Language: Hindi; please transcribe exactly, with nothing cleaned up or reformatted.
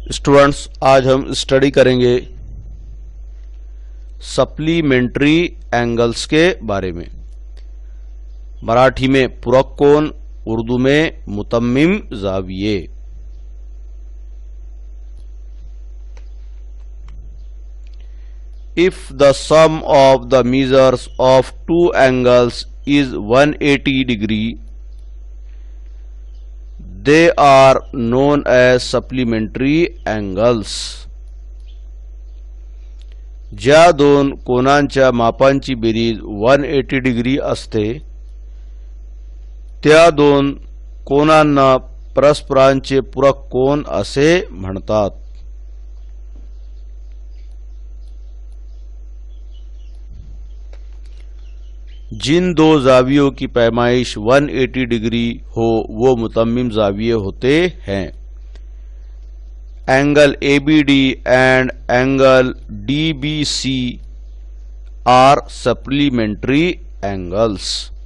स्टूडेंट्स, आज हम स्टडी करेंगे सप्लीमेंट्री एंगल्स के बारे में। मराठी में पूरक कोण, उर्दू में मुतम्मिम जाविये। If the sum of the measures of two angles is one hundred eighty degree, they are known as supplementary angles. ज्या दोन कोनांच्या मापांची बेरीज एक सौ अस्सी डिग्री असते त्या दोन कोनांना परस्परांचे पूरक कोन असे म्हणतात। जिन दो जावियों की पैमाइश एक सौ अस्सी डिग्री हो वो मुतम्मिम जाविये होते हैं। Angle A B D and angle D B C are supplementary angles.